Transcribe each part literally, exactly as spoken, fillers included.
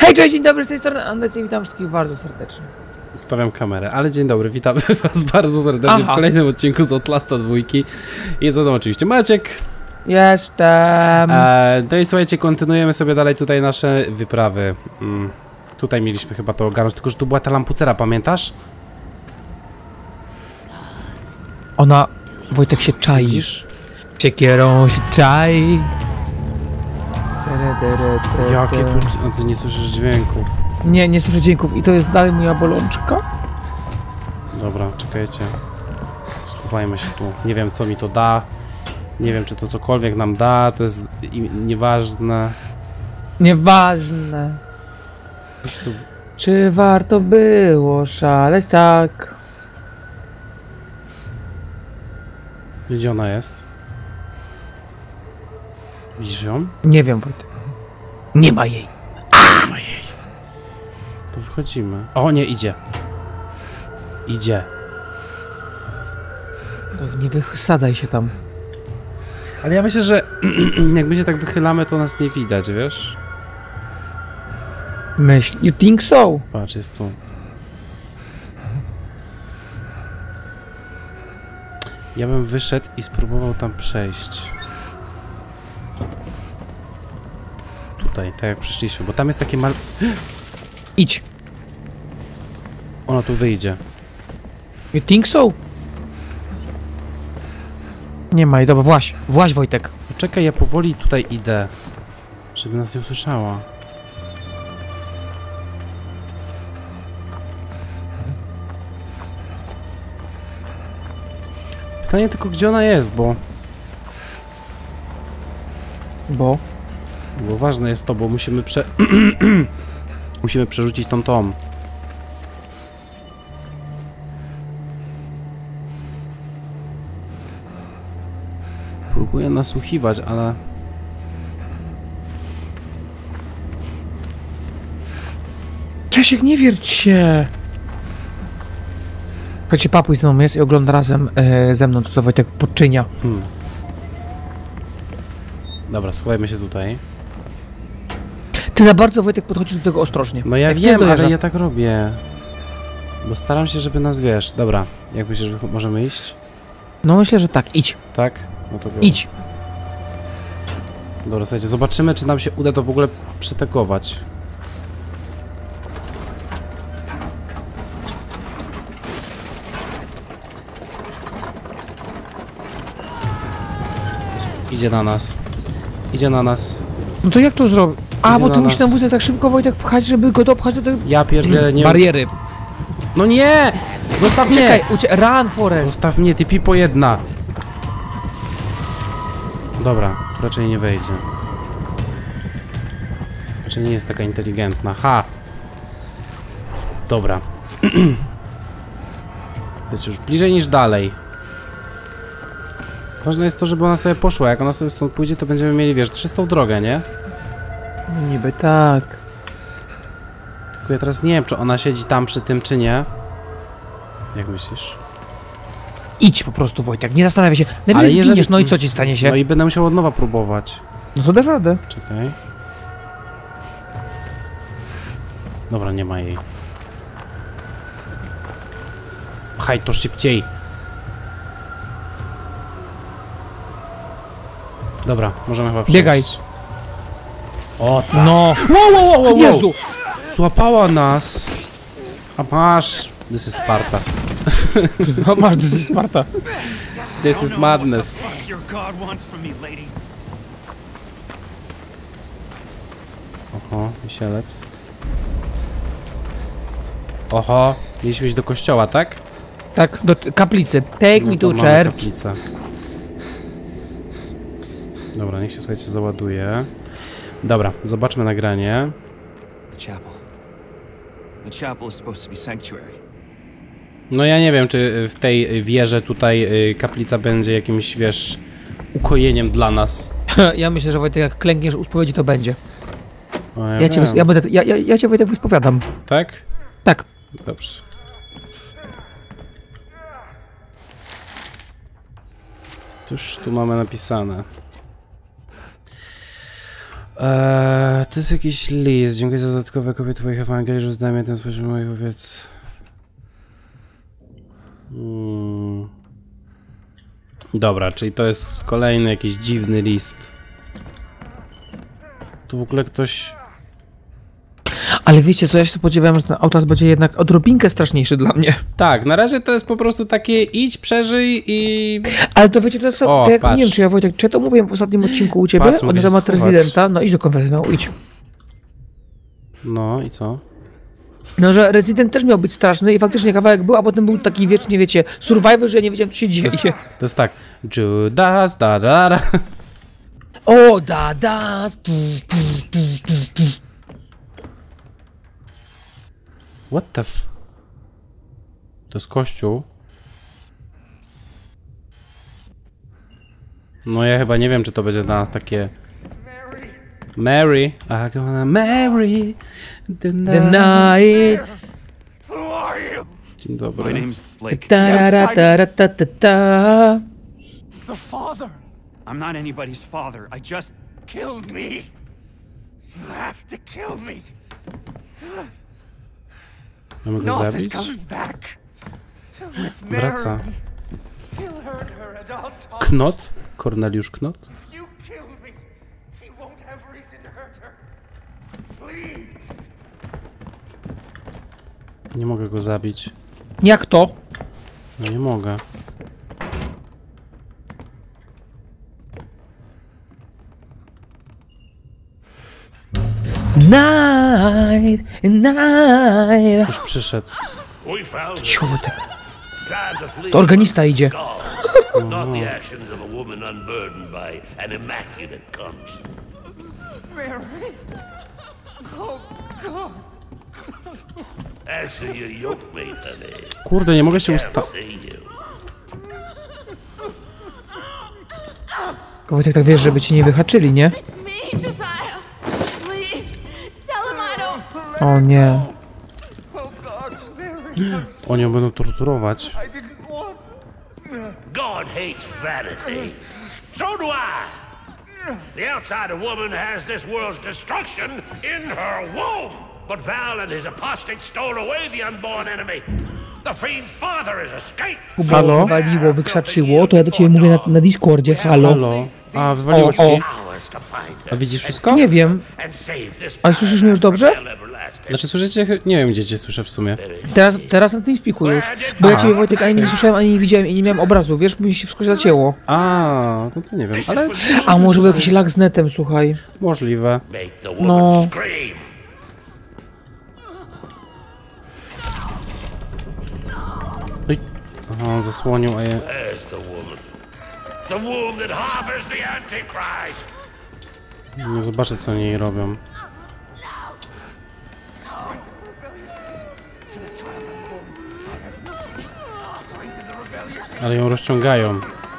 Hej, cześć, dzień dobry, z tej strony Andrzej, witam wszystkich bardzo serdecznie. Ustawiam kamerę, ale dzień dobry, witamy was bardzo serdecznie. Aha. W kolejnym odcinku z Outlasta dwójki. Jest to oczywiście Maciek. Jestem. E, no i słuchajcie, kontynuujemy sobie dalej tutaj nasze wyprawy. Mm, tutaj mieliśmy chyba to ogarnąć, tylko że tu była ta lampucera, pamiętasz? Ona, Wojtek, się czai. Widzisz? Siekierą się czai. Jakie tu... A ty nie słyszysz dźwięków. Nie, nie słyszę dźwięków i to jest dalej moja bolączka. Dobra, czekajcie. Schowajmy się tu. Nie wiem, co mi to da. Nie wiem, czy to cokolwiek nam da. To jest nieważne. Nieważne. Tu... Czy warto było szaleć tak? Gdzie ona jest? Widzisz ją? Nie wiem, Wojtek. Nie ma jej. Nie ma jej. To wychodzimy. O, nie, idzie. Idzie. No, nie wysadzaj się tam. Ale ja myślę, że jak my się tak wychylamy, to nas nie widać, wiesz? Myśl. You think so? Patrz, jest tu. Ja bym wyszedł i spróbował tam przejść. Tutaj, tak jak przyszliśmy, bo tam jest takie mal... Idź. Ona tu wyjdzie. You think so? Nie ma i dobra, właź. Właź, Wojtek. Czekaj, ja powoli tutaj idę, żeby nas nie usłyszała. Pytanie tylko, gdzie ona jest, bo... Bo? Bo ważne jest to, bo musimy prze... musimy przerzucić tą tom. Próbuję nasłuchiwać, ale... Czesiek, nie wierć się! Chodźcie, papuj ze mną jest i ogląda razem e, ze mną to, co Wojtek podczynia. Hmm. Dobra, schowajmy się tutaj. Ty za bardzo, Wojtek, podchodzisz do tego ostrożnie. No ja Jak wiem, ale ale ja tak robię. Bo staram się, żeby nas, wiesz... Dobra, jak myślisz, że możemy iść? No myślę, że tak. Idź. Tak? No to idź. Dobra, słuchajcie, zobaczymy, czy nam się uda to w ogóle przytakować. Idzie na nas. Idzie na nas. No to jak to zrobić? A, Idzie bo ty na musisz nas. ten wózek tak szybko, Wojtek, pchać, żeby go dopchać do tej... Ja pierdzielę, nie... bariery. No nie! Zostaw mnie! Czekaj, ucie... Run, Forest! Zostaw mnie, ty pipo jedna! Dobra, tu raczej nie wejdzie. Raczej nie jest taka inteligentna. Ha! Dobra. Jest już bliżej niż dalej. Ważne jest to, żeby ona sobie poszła. Jak ona sobie stąd pójdzie, to będziemy mieli, wiesz, czystą drogę, nie? No niby tak. Tylko ja teraz nie wiem, czy ona siedzi tam przy tym, czy nie. Jak myślisz? Idź po prostu, Wojtek, nie zastanawiaj się. Najwyżej jeżeli... zginiesz, no i co ci stanie się? No i będę musiał od nowa próbować. No to dasz radę. Czekaj. Dobra, nie ma jej. Pchaj to szybciej. Dobra, możemy chyba przejść. Biegaj. O, tak. No. Wow, wow, wow, wow. Jezu! Złapała nas. A masz... This is Sparta. No masz, to jest Sparta. This is madness. Oho, wisielec. Oho, mieliśmy iść do kościoła, tak? Tak, do kaplicy. Take No me to to mamy church. kaplicę. Dobra, niech się, słuchajcie, załaduje. Dobra, zobaczmy nagranie. The chapel. The chapel is supposed to be sanctuary. No ja nie wiem, czy w tej wieży tutaj kaplica będzie jakimś, wiesz, ukojeniem dla nas. Ja myślę, że Wojtek, jak klękniesz u spowiedzi, to będzie. O, ja Ja cię, wys- ja, będę, ja, ja, ja cię, Wojtek, wyspowiadam. Tak? Tak. Dobrze. Cóż tu mamy napisane? Eee, To jest jakiś list. Dziękuję za dodatkowe kopie twoich Ewangelii, że zdałem jeden z moich owiec. Hmm. Dobra, czyli to jest kolejny jakiś dziwny list. Tu w ogóle ktoś... Ale wiecie co, ja się spodziewałem, że ten automat będzie jednak odrobinkę straszniejszy dla mnie. Tak, na razie to jest po prostu takie idź, przeżyj i... Ale to wiecie, to jest O, to jak, patrz. nie wiem, czy ja Wojtek, czy ja to mówiłem w ostatnim odcinku u ciebie, Patrz, na mogę się temat schować. rezydenta, no idź do konfesjonału, idź. No i co? No, że rezydent też miał być straszny i faktycznie kawałek był, a potem był taki wiecznie, wiecie, survivor, że ja nie wiedziałem, co się dzieje. To jest, to jest tak. Judas, da da da. O, da, da, tu, tu, tu, tu, tu. What the f... To jest kościół. No ja chyba nie wiem, czy to będzie dla nas takie... Mary, I gonna marry the night. The night. Who are you? Dzień My dobry. name's Blake. Ta-ra-ra-ta-ra-ta-ta. The father. I'm not anybody's father. I just killed me. You have to kill me. Mamy go North is zabić? coming back. With Wraca. Mary. Kill her, her adult daughter. Knot? Korneliusz Knot? You kill me. He won't have reason to hurt her. Please. Nie mogę go zabić. Jak to? No nie mogę. Night, night. Już przyszedł. We found Cicho, Wojtek. tried to flee To organista idzie. God, not the actions of a woman unburdened by an immaculate conscience. Mary. Oh God. Answer your yoke mate, honey. Kurde, nie mogę się usta... Can't see you. Wojtek, tak wiesz, żeby cię nie wyhaczyli, nie? It's me, Josiah. Please, tell him I don't. O nie. Oh God, Mary. Oni ją będą torturować. I didn't want. God hates vanity. So do I. The outsider woman has this world's destruction in her womb. But Val and his apostate stole away the unborn enemy. The fiend's father has escaped. Kuba Halo? wywaliło, wykrzaczyło, to ja do ciebie mówię na, na Discordzie, halo. Halo? A, wywaliło O, ci? o. Hours to find A her widzisz wszystko? Nie wiem. and save this Ale słyszysz mnie już dobrze? paradise from everlasting. Znaczy słyszycie? Nie wiem, gdzie cię słyszę w sumie. Teraz, teraz na tym spiku już. Bo ja ciebie, Wojtek, ani nie słyszałem, ani nie widziałem i nie miałem obrazu, wiesz, mi się wszystko zacięło. A, no to nie wiem, ale A może był jakiś lag z netem, słuchaj. możliwe. Make the woman No. scream. Oj. Aha, on zasłonił, a je... There's the woman. The womb that harbors the Antichrist. Nie zobaczę, co oni jej robią. Ale ją rozciągają.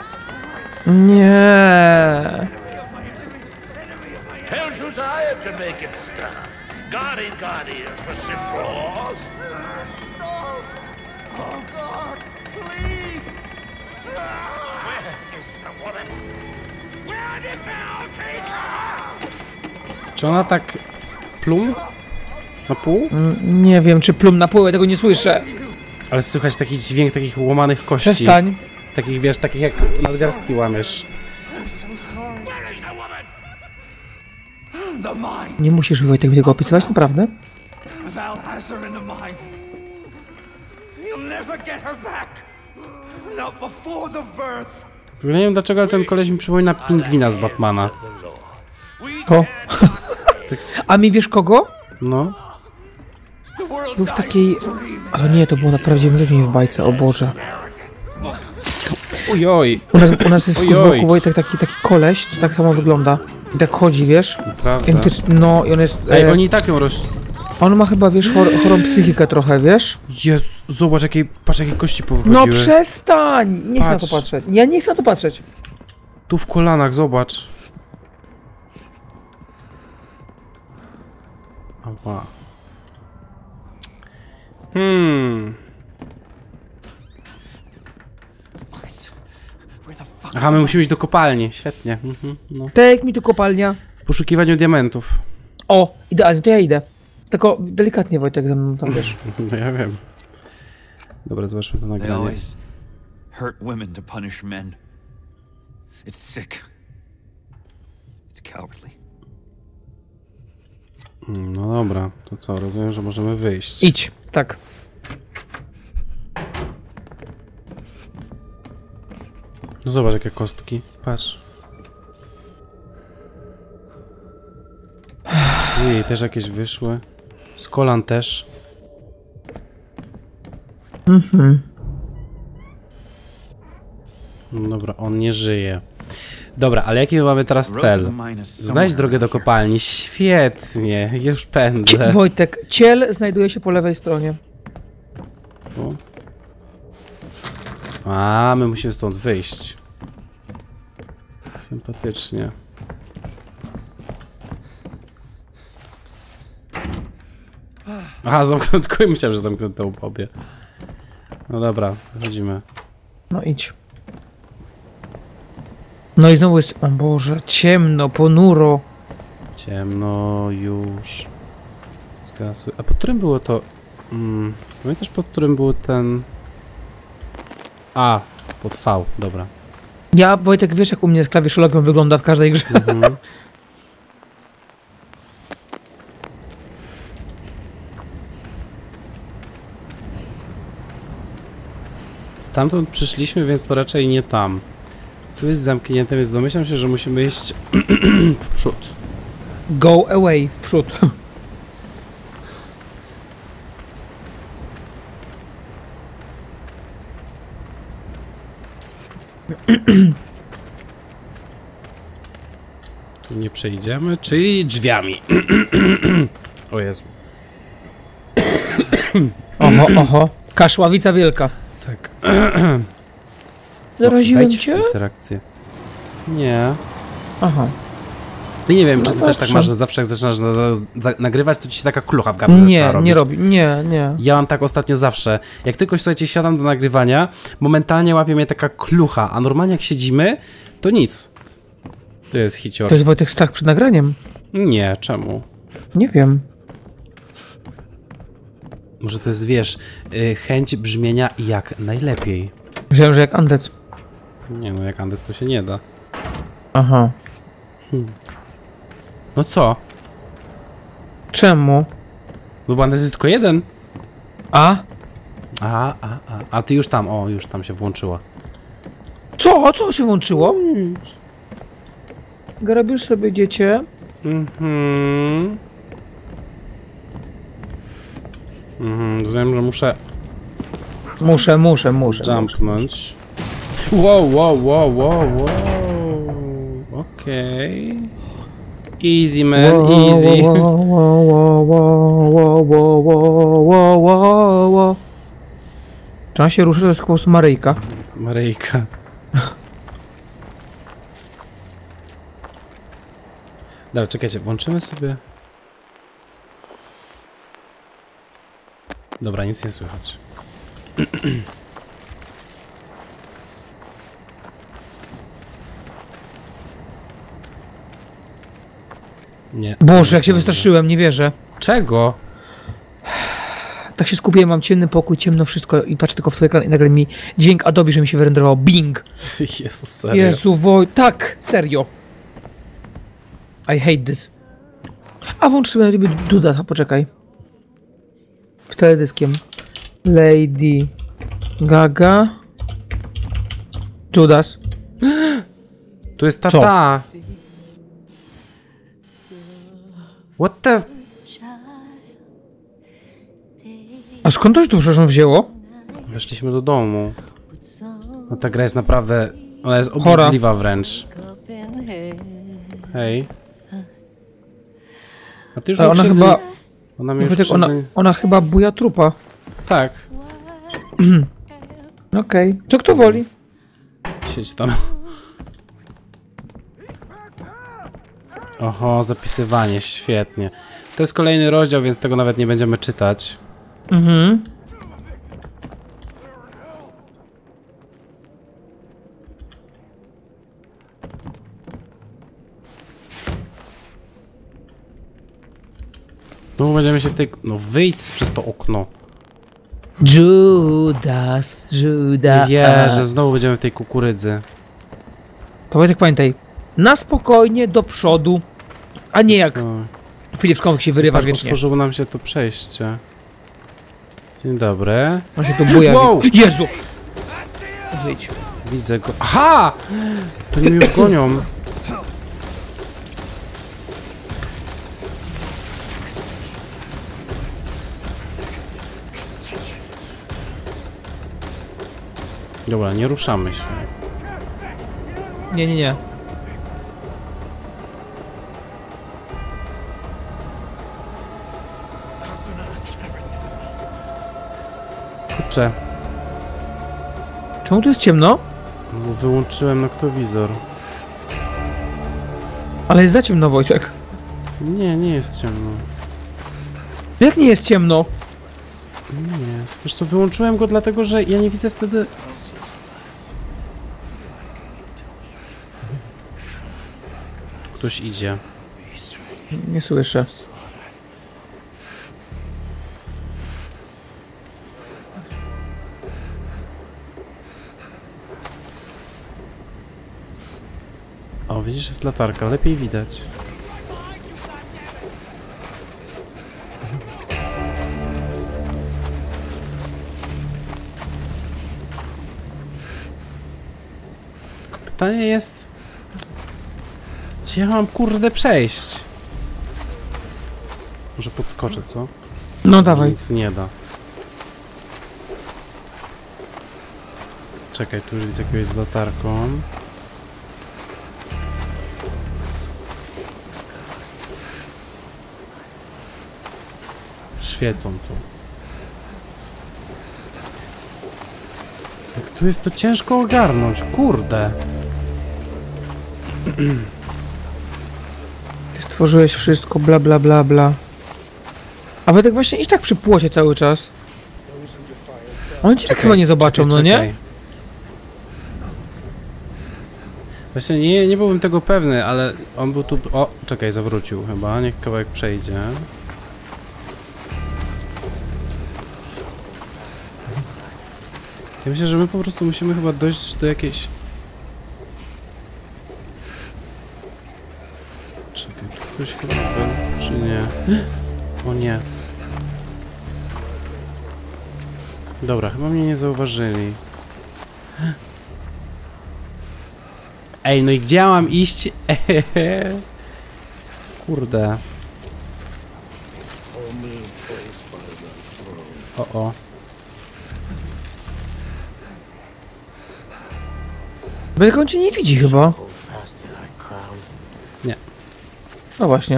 Nie. Tell Josiah to make it stop. God ain't got ears for simple laws. Oh God, please. Where is the woman? Where did thou take her? Czy ona tak... plum? Na pół? Nie wiem, czy plum na pół, ja tego nie słyszę. Ale słychać taki dźwięk takich łamanych kości. Przestań. Takich, wiesz, takich jak nadgarstki łamiesz. I'm so sorry. Where is the woman? The mine. Nie musisz, Wojtek, mi tego opisywać, naprawdę? Val has her in the mine. You'll never get her back. Not before the birth. W ogóle nie wiem dlaczego, ale ten koleś mi przypomina pingwina z Batmana. O. A mi wiesz kogo? No. The world Był w dies takiej... screaming. Ale nie, to było na prawdziwym życiu, nie w bajce, o Boże. Ojoj. U nas, u nas jest Ojoj. w boku, Wojtek, taki, taki koleś, to tak samo wygląda. I tak chodzi, wiesz? Prawda. Identycz- No i on jest... Ej, E, oni i tak ją roz... On ma chyba, wiesz, chor chorą psychikę trochę, wiesz? Jezu, zobacz jakie, patrz jakie kości powychodziły. No przestań! Nie chcę na to Patrz. patrzeć. Ja nie chcę na to patrzeć. Tu w kolanach, zobacz. Ała. Hmm. Where the fuck? Aha, my musimy iść do kopalni. Świetnie. Mhm, no. Tak, mi tu kopalnia. W poszukiwaniu diamentów. O, idealnie, to ja idę. Tylko delikatnie, Wojtek, ze mną tam wiesz. No ja wiem. Dobra, zobaczmy to They nagranie. always hurt women to punish men. It's sick. It's cowardly. Mm, No dobra, to co? Rozumiem, że możemy wyjść. Idź, tak. No zobacz, jakie kostki. Patrz. Jej, też jakieś wyszły. Z kolan też. Mhm. No dobra, on nie żyje. Dobra, ale jaki mamy teraz The road to cel? the mine is Znajdź somewhere drogę do around here. kopalni. Świetnie, już pędzę. Wojtek, ciel znajduje się po lewej stronie. Tu. A, my musimy stąd wyjść. Sympatycznie. Aha, zamknąłem, myślałem, że zamknąłem obie. No dobra, chodzimy. No idź. No i znowu jest, o Boże, ciemno, ponuro. Ciemno już. Zgasły. A pod którym było to... Mm, pamiętasz, pod którym był ten... A, pod V, dobra. Ja, Wojtek, wiesz jak u mnie z klawiszologiem wygląda w każdej grze. Mhm. Stamtąd przyszliśmy, więc to raczej nie tam. Tu jest zamknięte, więc domyślam się, że musimy iść w przód. Go away, w przód. Tu nie przejdziemy, czyli drzwiami. O Jezu. Oho, oho. Kaszławica wielka. Tak. Zaraziłem Wejdź w cię? interakcję. Nie. Aha. I nie wiem, czy No ty też tak dobrze. masz, że zawsze jak zaczynasz za, za, za, nagrywać, to ci się taka klucha w gardle zaczyna Nie, robić. nie robi, nie, nie. Ja mam tak ostatnio zawsze. Jak tylko, słuchajcie, siadam do nagrywania, momentalnie łapie mnie taka klucha, a normalnie jak siedzimy, to nic. To jest hicior. To jest Wojtek strach przed nagraniem. Nie, czemu? Nie wiem. Może to jest, wiesz, y, chęć brzmienia jak najlepiej. Myślałem, że jak Andec. Nie no, jak Andes to się nie da. Aha. No co? Czemu? No bo Andes jest tylko jeden. A? A, a, a. A ty już tam, o, już tam się włączyła. Co? Co się włączyło? Grabisz sobie dziecię. Mhm. Mhm, rozumiem, że muszę Muszę, muszę, muszę. jumpnąć. Wow, wow, wow, wow, wow. Okej. Easy man, easy. Czy ona się ruszy, to jest po prostu Maryjka. Maryjka. Dobra, czekajcie, włączymy sobie. Dobra, nic nie słychać. Nie. Boże, jak się wystraszyłem, nie wierzę. Czego? Tak się skupiłem, mam ciemny pokój, ciemno wszystko i patrzę tylko w twój ekran i nagle mi dźwięk Adobe, że mi się wyrenderował. Bing! Jezus, serio. Jezu, Woj... Tak! Serio! I hate this. A włącz sobie na YouTube Duda, poczekaj. W teledyskiem. Lady Gaga. Judas. Tu jest Co? tata. What the... A skąd to się tu przepraszam wzięło? Weszliśmy do domu. No ta gra jest naprawdę... Ona jest Chora. obrzydliwa wręcz. Hej. A ty już A ona ukrzywdzi- chyba... Ona mnie już Wojtek, ona, krzywdzi- ona chyba buja trupa. Tak. Okej. Co kto woli? Siedź tam. Oho, zapisywanie, świetnie. To jest kolejny rozdział, więc tego nawet nie będziemy czytać. Mhm. No będziemy się w tej... No wyjdź przez to okno. Judas, Judas. Nie wierzę, znowu będziemy w tej kukurydzy. To Wojtek, pamiętaj, na spokojnie, do przodu, a nie jak O. Filip Skąpek się wyrywa Patrz, wiecznie. otworzyło nam się to przejście. Dzień dobry. On się tu buja. Wow! Jezu! Wyjdź. Widzę go. Aha! To nie mnie gonią. Dobra, nie ruszamy się. Nie, nie, nie. Kurczę, Czemu tu jest ciemno? no wyłączyłem noktowizor. Ale jest za ciemno, Wojtek. Nie, nie jest ciemno. Jak nie jest ciemno? Nie jest. Wiesz co, wyłączyłem go dlatego, że ja nie widzę wtedy... Ktoś idzie. Nie słyszę. O, widzisz, jest latarka, lepiej widać. Tylko pytanie jest... Gdzie ja mam kurde przejść? Może podskoczę, co? No dawaj. Nic nie da. Czekaj, tu już widzę jakiegoś z latarką. Świecą tu. Jak tu jest to ciężko ogarnąć, kurde. Ty stworzyłeś wszystko, bla bla bla bla. A Wojtek właśnie iść tak przy płocie cały czas. Oni cię tak chyba nie zobaczą, czekaj, no nie? czekaj. Właśnie nie, nie byłbym tego pewny, ale on był tu... O, czekaj, zawrócił chyba, niech kawałek przejdzie. Ja myślę, że my po prostu musimy chyba dojść do jakiejś... Czekaj, tu ktoś chyba był, czy nie? O nie. Dobra, chyba mnie nie zauważyli. Ej, no i gdzie ja mam iść? Kurde. O, o. Wojtek, on cię nie widzi chyba. Nie. No właśnie.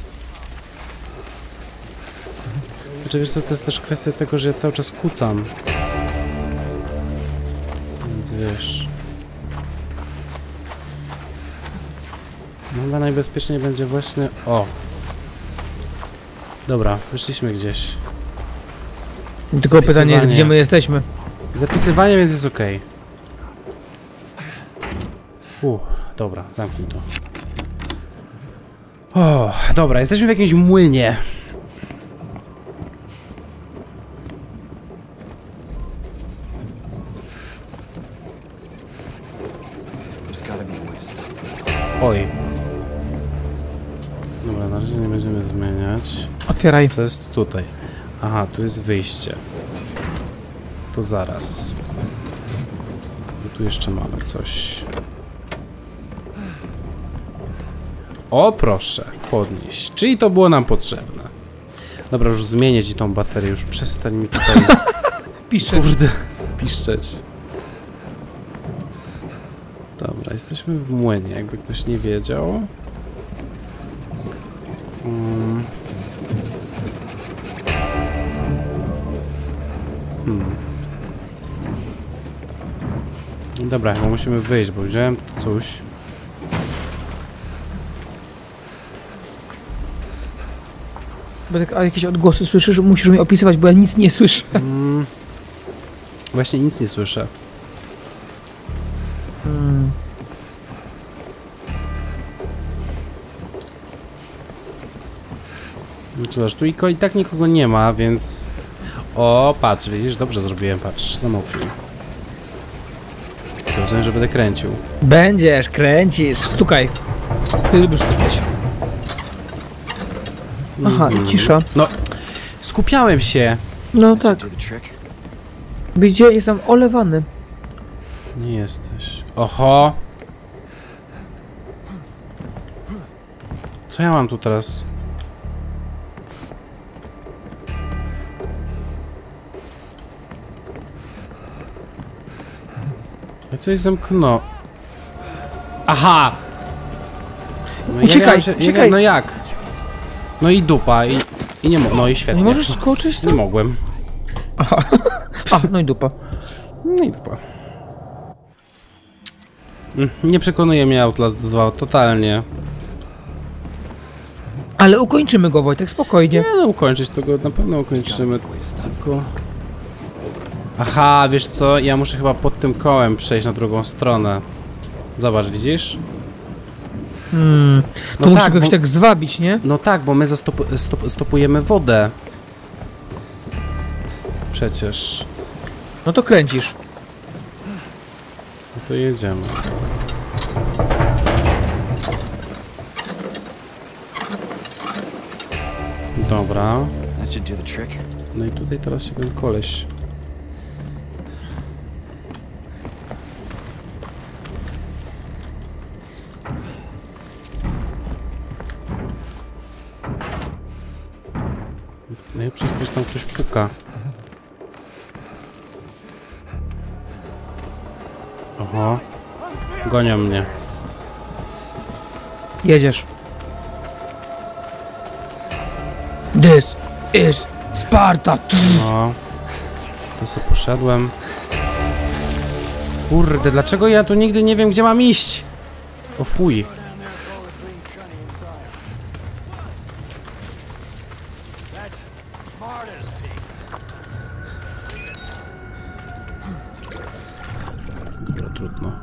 Znaczy, wiesz co, to jest też kwestia tego, że ja cały czas kucam. Więc wiesz... No chyba najbezpieczniej będzie właśnie... O! Dobra, wyszliśmy gdzieś. Tylko pytanie jest, Zapisywanie. gdzie my jesteśmy. Zapisywanie, więc jest okej. Uff, dobra, zamknij to. O, dobra, jesteśmy w jakimś młynie. Oj. Dobra, na razie nie będziemy zmieniać. Otwieraj. Co jest tutaj? Aha, tu jest wyjście. To zaraz. Bo tu jeszcze mamy coś. O, proszę, podnieść. Czyli to było nam potrzebne. Dobra, już zmienię ci tą baterię, już przestań mi tutaj... Piszczy. Kurde, piszczeć. Dobra, jesteśmy w młynie, jakby ktoś nie wiedział. Hmm. Hmm. Dobra, chyba musimy wyjść, bo wziąłem coś. Wojtek, a jakieś odgłosy słyszysz? Musisz mi opisywać, bo ja nic nie słyszę. Hmm. Właśnie nic nie słyszę. Hmm. No cóż, tu i, i tak nikogo nie ma, więc... O, patrz, widzisz, dobrze zrobiłem, patrz, zamoknij. To rozumiem, że będę kręcił. Będziesz, kręcisz, stukaj. Ty lubisz stukać. Aha, i cisza. No, skupiałem się. No tak. Gdzie jestem olewany. Nie jesteś. Oho! Co ja mam tu teraz? Ja coś zamknął. Aha! No ja Uciekaj, miałem się- uciekaj. No jak? No i dupa, i, i nie mo- No i świetnie. Nie możesz skoczyć tam? Nie mogłem. Aha. A, no i dupa. No i dupa. Mm, Nie przekonuje mnie Outlast dwa, totalnie. Ale ukończymy go, Wojtek, spokojnie. Nie no, ukończyć to go na pewno ukończymy, tylko... Aha, wiesz co? Ja muszę chyba pod tym kołem przejść na drugą stronę. Zobacz, widzisz? Hmm. To No musi tak, go jakoś bo- tak zwabić, nie? No tak, bo my zastop stop stopujemy wodę. Przecież. No to kręcisz. No to jedziemy. Dobra. That should do the trick. No i tutaj teraz się ten koleś... No i przez coś tam ktoś puka. Oho. Gonią mnie. Jedziesz. This is Sparta. No. To sobie poszedłem. Kurde, dlaczego ja tu nigdy nie wiem, gdzie mam iść? O fuj. Dobra, trudno.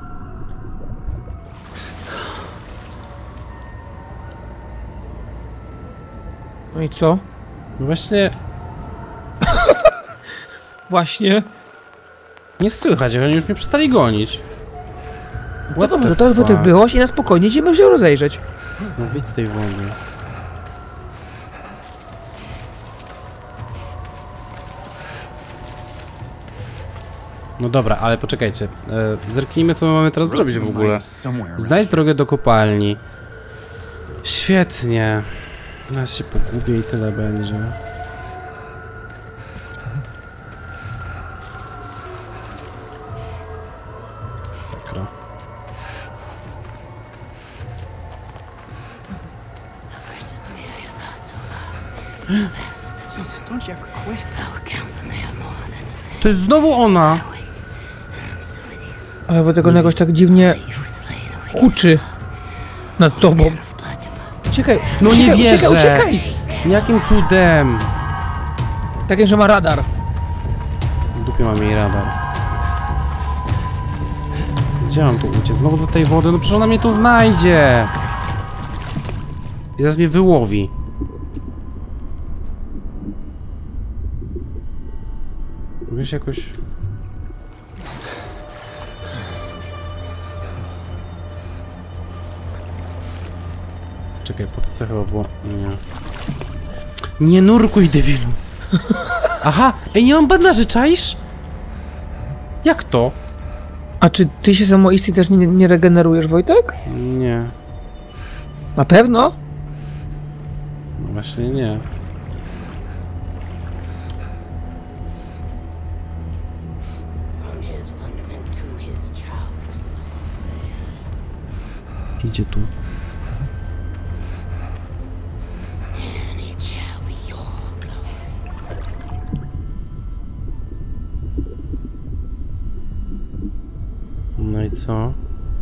No i co? No właśnie, Właśnie. nie słychać, oni już mnie przestali gonić. No What dobrze, the to teraz Wojtek fuck? wyłaś i na spokojnie idziemy się rozejrzeć. No wyjdź z tej wody. No dobra, ale poczekajcie. E, zerknijmy, co my mamy teraz zrobić w ogóle. Znajdź drogę do kopalni. Świetnie. Teraz się pogubię i tyle będzie. Sakra. Precious to me are your thoughts, O God. Past is the Jesus, don't you ever quit? Thou counsel they are more than the same. To jest znowu ona! I'm so with you. Ale Wojtek on jakoś tak dziwnie You would slay the wicked huczy nad tobą. of blood to blood. Uciekaj. No nie uciekaj, wierzę! Uciekaj, uciekaj. Jakim cudem? Takim, że ma radar. W dupie mam jej radar. Gdzie mam tu uciec? Znowu do tej wody? No przecież ona mnie tu znajdzie! I zaraz mnie wyłowi. Wiesz, jakoś... Czekaj, po to co chyba było... Nie. Nie nurkuj, debilu! Aha! Ej, nie mam bandaży, czaisz? Jak to? A czy ty się samoistnie też nie, nie regenerujesz, Wojtek? Nie. Na pewno? No właśnie nie. From his fundament to his chops. Idzie tu. And it shall be your glory. No i co?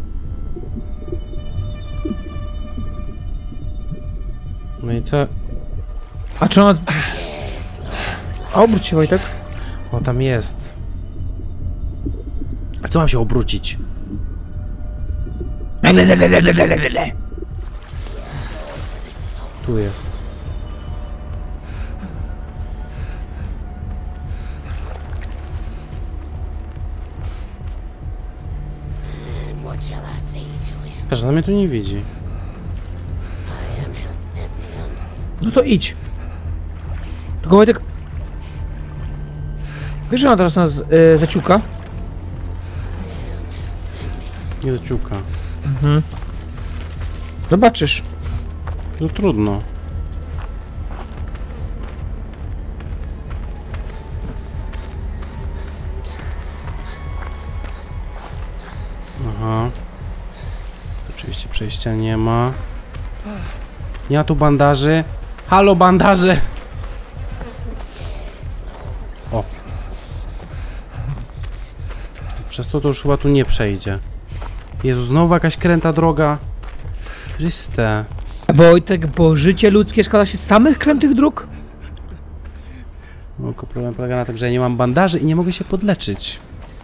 No i co? A czy ona... Obróć się, Wojtek. O, tam jest. A co mam się obrócić? Tu jest. Patrz, ona mnie tu nie widzi. No to idź. Tylko Wojtek... Wiesz, że ona teraz nas yy, zaciuka? Nie zaciuka. Mhm. Zobaczysz. No trudno. Aha. Oczywiście przejścia nie ma. Nie ma tu bandaży. Halo, bandaże! O. Przez to to już chyba tu nie przejdzie. Jezu, znowu jakaś kręta droga. Chryste. Wojtek, bo życie ludzkie składa się z samych krętych dróg? No, tylko problem polega na tym, że ja nie mam bandaży i nie mogę się podleczyć.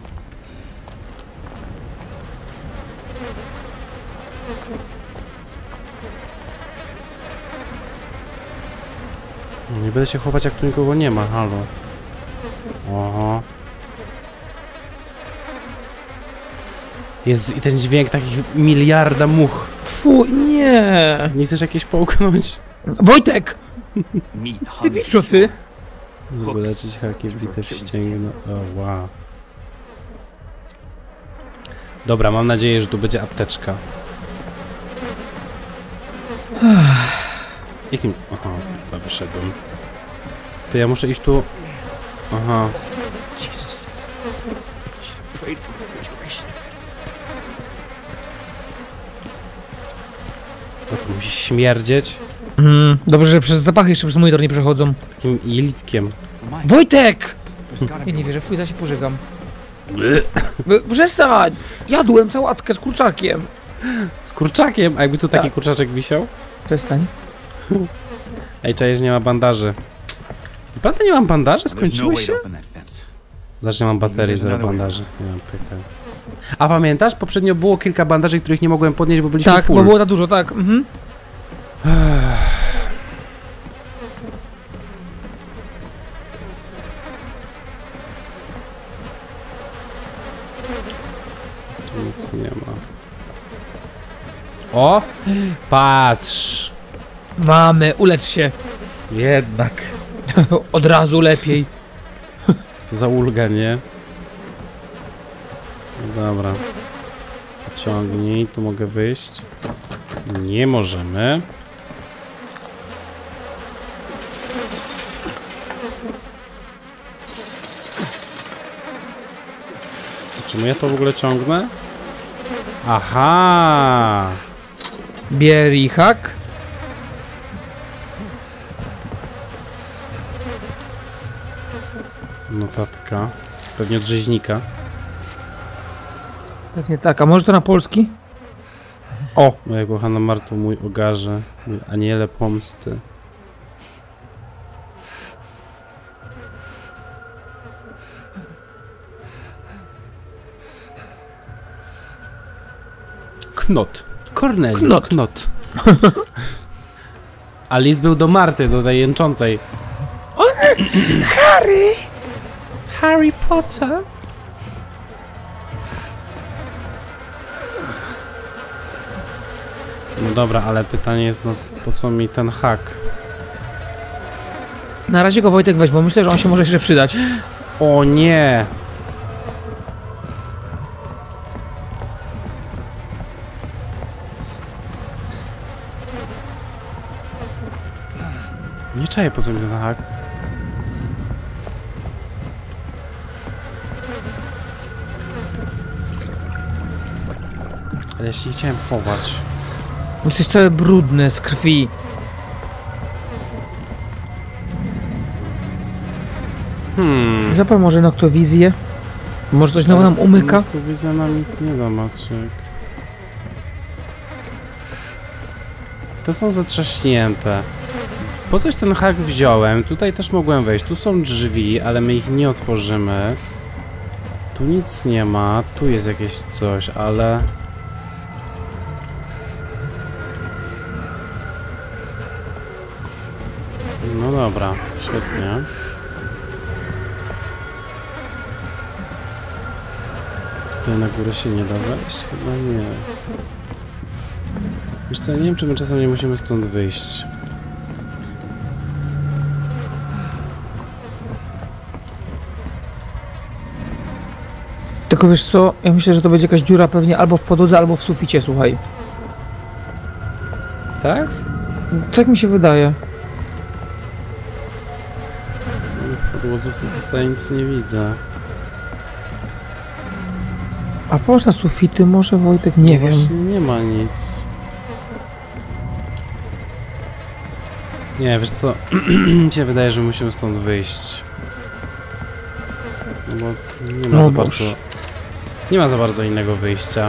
Nie będę się chować, jak tu nikogo nie ma, halo. Oho. Jezu, i ten dźwięk takich miliarda much. Fu, nie. Nie chcesz jakieś połknąć? Wojtek! Meat Ty biczo, ty! Wyleczyć haki wbite w ścięgno. O, wow. Dobra, mam nadzieję, że tu będzie apteczka. Jakim... Aha, chyba wyszedłem. To ja muszę iść tu... Aha. Jesus. Should have prayed for refrigeration. To tu musi śmierdzieć. Mm, dobrze, że przez zapachy jeszcze przez monitor nie przechodzą. Takim jelitkiem. Wojtek! There's gotta Ja be nie wierzę, fuj, za się pożygam. By- Przestań! Jadłem sałatkę z kurczakiem. Z kurczakiem! A jakby tu taki Tak. kurczaczek wisiał? Przestań. Ej, cześć, nie ma bandaży. Naprawdę nie mam bandaży? There's no Skończyły way się? to open that fence. Znaczy nie mam baterii, zero bandaży. Nie mam pytań. A pamiętasz? Poprzednio było kilka bandaży, których nie mogłem podnieść, bo byliśmy Tak, full. bo było za dużo, tak. Mhm. Tu nic nie ma. O! Patrz! Mamy, ulecz się. Jednak. Od razu lepiej. Co za ulga, nie? No dobra. Ciągnij, tu mogę wyjść. Nie możemy. Czemu ja to w ogóle ciągnę? Aha! Bierichak. Notatka. Pewnie od rzeźnika. Pewnie tak, a może to na polski? O! Moja kochana Marto, mój ogarze. Mój aniele pomsty. Knot. Corneliusz. Knot. Knot. A list był do Marty, do tej jęczącej. Harry! Harry Potter? No dobra, ale pytanie jest, no, po co mi ten hak? Na razie go Wojtek weź, bo myślę, że on się może jeszcze przydać. O nie! Nie czaję, po co mi ten hak. Ale ja się nie chciałem chować. Jesteś cały brudny z krwi. Hmm. Zapal może noktowizję. Może coś znowu nam umyka? Tu wizja nam nic nie da, Maciek. Te są zatrzaśnięte. Po coś ten hak wziąłem? Tutaj też mogłem wejść. Tu są drzwi, ale my ich nie otworzymy. Tu nic nie ma. Tu jest jakieś coś, ale... No dobra, świetnie. Tutaj na górę się nie da wejść? Chyba nie. Wiesz co, nie wiem, czy my czasem nie musimy stąd wyjść. Tylko wiesz co, ja myślę, że to będzie jakaś dziura pewnie albo w podłodze, albo w suficie, słuchaj. Tak? Tak mi się wydaje. W podłodze tutaj nic nie widzę. A połóż na sufity, może Wojtek, nie wiem. Właśnie nie ma nic. Nie, wiesz co, mi się wydaje, że musimy stąd wyjść. No bo nie ma No za boż. bardzo... Nie ma za bardzo innego wyjścia.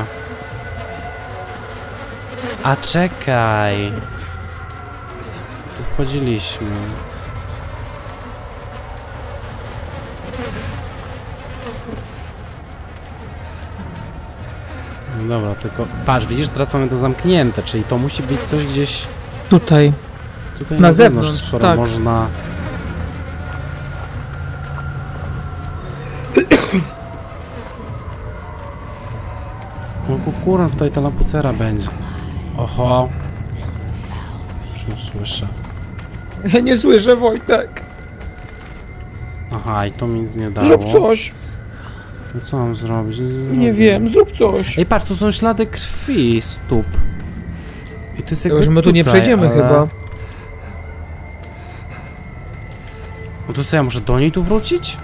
A czekaj! Tu wchodziliśmy. No dobra, tylko... Patrz, widzisz, teraz mamy to zamknięte, czyli to musi być coś gdzieś... Tutaj. Tutaj Na na zewnątrz, zewnątrz, skoro tak. można... No kurwa, tutaj ta lampucera będzie. Oho. Już ją słyszę. Ja nie słyszę, Wojtek. Aha, i to mi nic nie dało. Zrób coś. No co mam zrobić? Nie, Nie zrobię. wiem, zrób coś. Ej, patrz, tu są ślady krwi stóp. I to jest jakby Już my tu nie tutaj, przejdziemy ale... chyba. No to co, ja muszę do niej tu wrócić?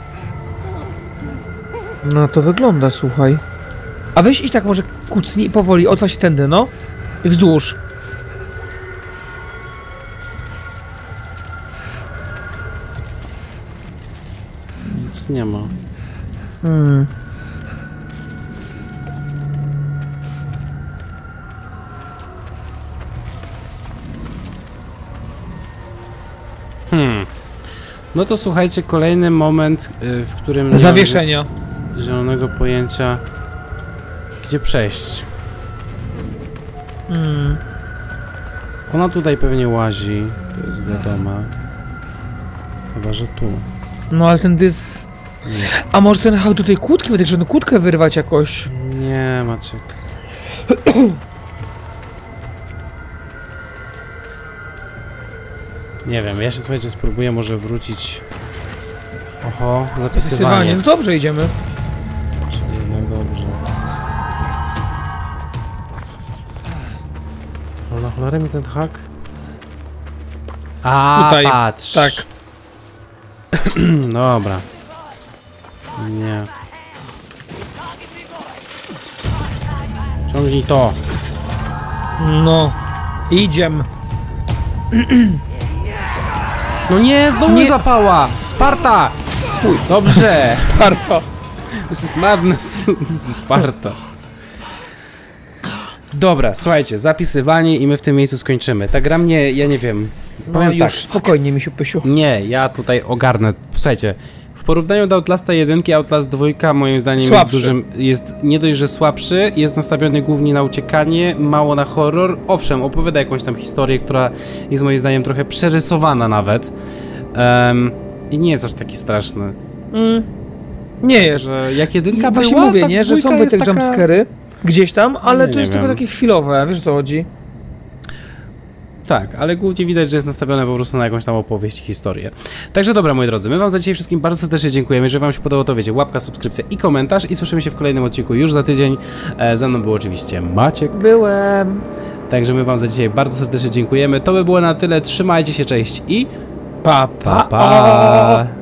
No to wygląda, słuchaj. A weź idź tak może kucnij powoli, otwórz się tędy, no. I wzdłuż. Nic nie ma. Hmm. Hmm. No to słuchajcie, kolejny moment, y, w którym... nie mam Zawieszenia. Zielonego pojęcia, gdzie przejść. Hmm. Ona tutaj pewnie łazi, to jest wiadome. Chyba, że tu. No ale ten dys... Nie, A może ten hak do tej kłódki, Wojtek, żeby kłódkę wyrwać jakoś? nie Maciek. Nie wiem, ja się, słuchajcie, spróbuję może wrócić. Oho, zapisywanie. No dobrze, idziemy. Czyli jednak dobrze. Ale na cholerę mi ten hak? A, Tutaj, patrz. tak. Dobra. Nie. Ciągnij to. No. Idziemy. No nie, znowu Nie. zapała! Sparta! Fuj. Dobrze! Sparta. This is madness. This is Sparta. Dobra, słuchajcie, zapisywanie i my w tym miejscu skończymy. Ta gra mnie, ja nie wiem. No Powiem już tak. spokojnie, misiu pysiu. Nie, ja tutaj ogarnę. Słuchajcie, w porównaniu do Outlasta jeden, Outlast dwa moim zdaniem jest Słabszy. dużym, jest nie dość, że słabszy, jest nastawiony głównie na uciekanie, mało na horror. Owszem, opowiada jakąś tam historię, która jest moim zdaniem trochę przerysowana nawet. Um, I nie jest aż taki straszny. Mm. Nie jest. Że jak jedynka Ja właśnie była, mówię, tak nie, że są dwójka Wojtek jest taka... jumpscary gdzieś tam, ale Nie, to nie jest tylko wiem. takie chwilowe, wiesz o co chodzi? Tak, ale głównie widać, że jest nastawione po prostu na jakąś tam opowieść, historię. Także dobra, moi drodzy, my wam za dzisiaj wszystkim bardzo serdecznie dziękujemy. Jeżeli wam się podobało, to wiecie, łapka, subskrypcja i komentarz i słyszymy się w kolejnym odcinku już za tydzień. E, ze mną był oczywiście Maciek. Byłem. Także my wam za dzisiaj bardzo serdecznie dziękujemy. To by było na tyle. Trzymajcie się, cześć i Pa, pa, pa! pa.